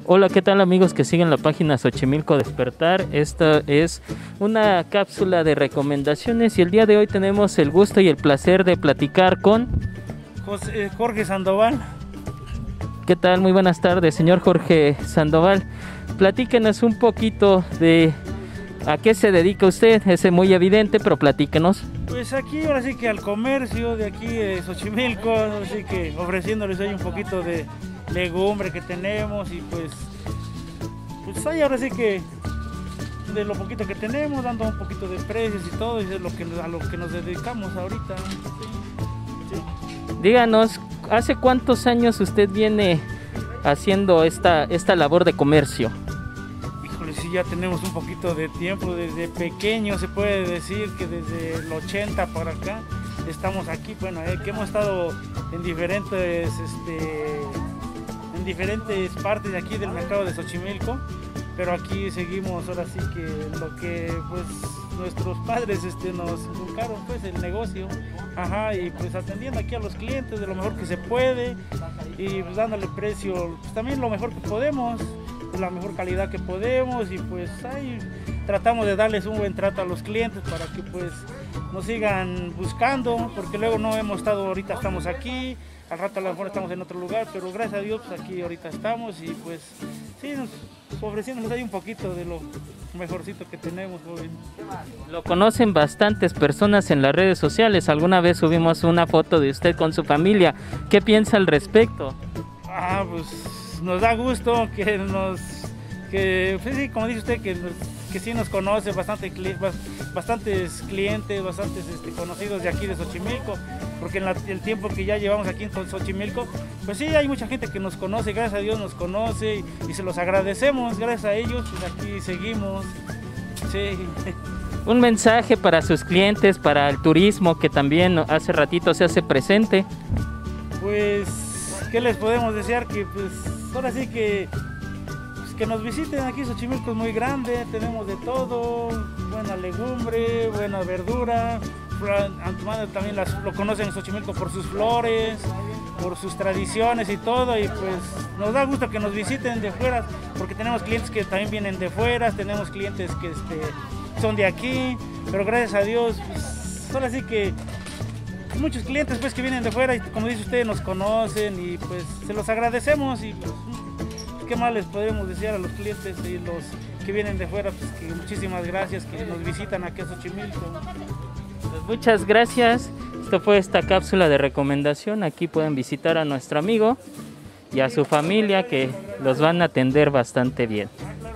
Hola, ¿qué tal amigos que siguen la página Xochimilco Despertar? Esta es una cápsula de recomendaciones y el día de hoy tenemos el gusto y el placer de platicar con Jorge Sandoval. ¿Qué tal? Muy buenas tardes, señor Jorge Sandoval. Platíquenos un poquito de a qué se dedica usted. Es muy evidente, pero platíquenos. Pues aquí ahora sí que al comercio de aquí de Xochimilco, así que ofreciéndoles ahí un poquito de legumbre que tenemos y pues ahí ahora sí que de lo poquito que tenemos, dando un poquito de precios y todo, y es a lo que nos dedicamos ahorita. Sí. Díganos, ¿hace cuántos años usted viene haciendo esta labor de comercio? Híjole, sí, ya tenemos un poquito de tiempo, desde pequeño se puede decir que desde el 80 para acá estamos aquí, bueno, que hemos estado en diferentes partes de aquí del mercado de Xochimilco, pero aquí seguimos ahora sí que lo que pues nuestros padres nos inculcaron, pues el negocio, y pues atendiendo aquí a los clientes de lo mejor que se puede y pues dándole precio, pues también lo mejor que podemos, pues, la mejor calidad que podemos, y pues ahí tratamos de darles un buen trato a los clientes para que pues nos sigan buscando, porque luego no hemos estado, ahorita estamos aquí, al rato a lo mejor estamos en otro lugar, pero gracias a Dios pues aquí ahorita estamos y pues sí, ofreciéndonos ahí un poquito de lo mejorcito que tenemos hoy. Lo conocen bastantes personas en las redes sociales. Alguna vez subimos una foto de usted con su familia. ¿Qué piensa al respecto? Pues nos da gusto pues sí, como dice usted, que sí nos conoce bastantes clientes, bastantes conocidos de aquí de Xochimilco, porque en el tiempo que ya llevamos aquí en Xochimilco, pues sí, hay mucha gente que nos conoce, gracias a Dios nos conoce y se los agradecemos, gracias a ellos, pues aquí seguimos. Sí. Un mensaje para sus clientes, para el turismo que también hace ratito se hace presente. Pues, ¿qué les podemos desear? Que pues ahora sí que nos visiten aquí. Xochimilco es muy grande, tenemos de todo, buena legumbre, buena verdura. Antumano también lo conocen en Xochimilco por sus flores, por sus tradiciones y todo, y pues nos da gusto que nos visiten de fuera, porque tenemos clientes que también vienen de fuera, tenemos clientes que son de aquí, pero gracias a Dios, pues ahora sí que muchos clientes pues que vienen de fuera y como dice usted nos conocen y pues se los agradecemos y pues qué más les podemos decir a los clientes y los que vienen de fuera, pues que muchísimas gracias que nos visitan aquí a Xochimilco. Pues muchas gracias. Esto fue esta cápsula de recomendación. Aquí pueden visitar a nuestro amigo y a su familia que los van a atender bastante bien.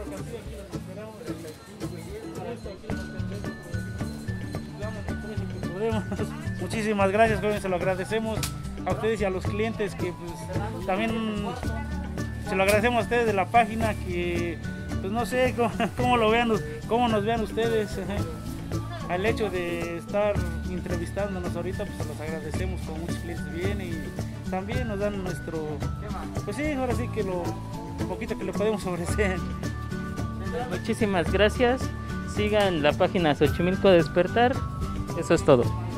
Muchísimas gracias, jóvenes, se lo agradecemos a ustedes y a los clientes que pues también se lo agradecemos a ustedes de la página que pues no sé cómo lo vean, cómo nos vean ustedes. Al hecho de estar entrevistándonos ahorita, pues se los agradecemos, como muchos clientes vienen y también nos dan pues sí, ahora sí que lo poquito que le podemos ofrecer. Muchísimas gracias. Sigan la página Xochimilco Despertar. Eso es todo.